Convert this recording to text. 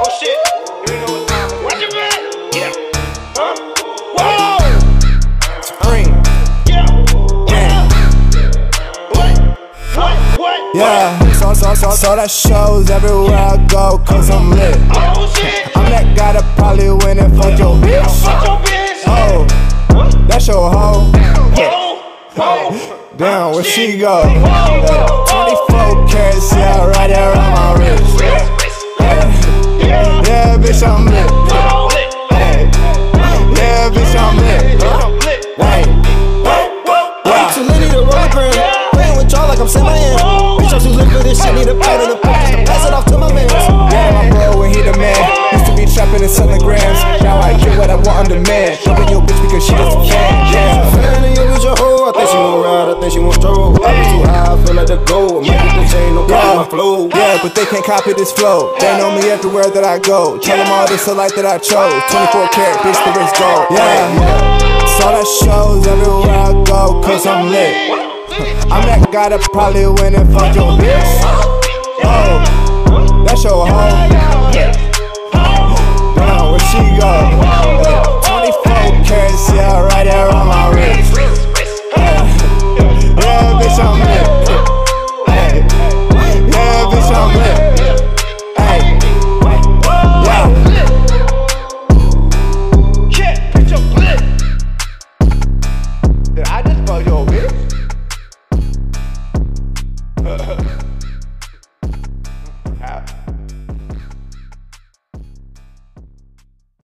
Oh shit. You know what time it is. Watch your back. Yeah. Huh? Whoa. Supreme. Yeah. Yeah. What? Yeah. So that shows everywhere I go, cause I'm lit. Oh shit. I'm that guy that probably win and fuck your bitch. Fuck your bitch. Oh, that's your hoe. Oh. Damn, where she go? Whoa. 24 carats, yeah, right there on my wrist. Yeah, bitch, I'm lit. Yeah, bitch, I'm lit. Hey. Too litty to roll a gram. Playing with y'all like I'm saying my hand. Bitch, I'm too lit for this shit. Need a pound in the pocket to pass it off to my man. Yeah, my bro, when he the man. Used to be trapping and selling grams. Now I get what I want on demand. Loving your bitch because she just a fan. Yeah. Fan of your bitch a hoe. I think she won't ride. I think she won't stroll. I be too high. I feel like the gold. Might get the chain. No copy my flow. Yeah, but they can't copy this flow. They know me everywhere that I go. Tell them all this a life that I chose. 24 karat, bitch, the wrist gold. Yeah. So that shows everywhere I go, cause I'm lit. I'm that guy that probably win and fuck your bitch. Oh, that's your hoe.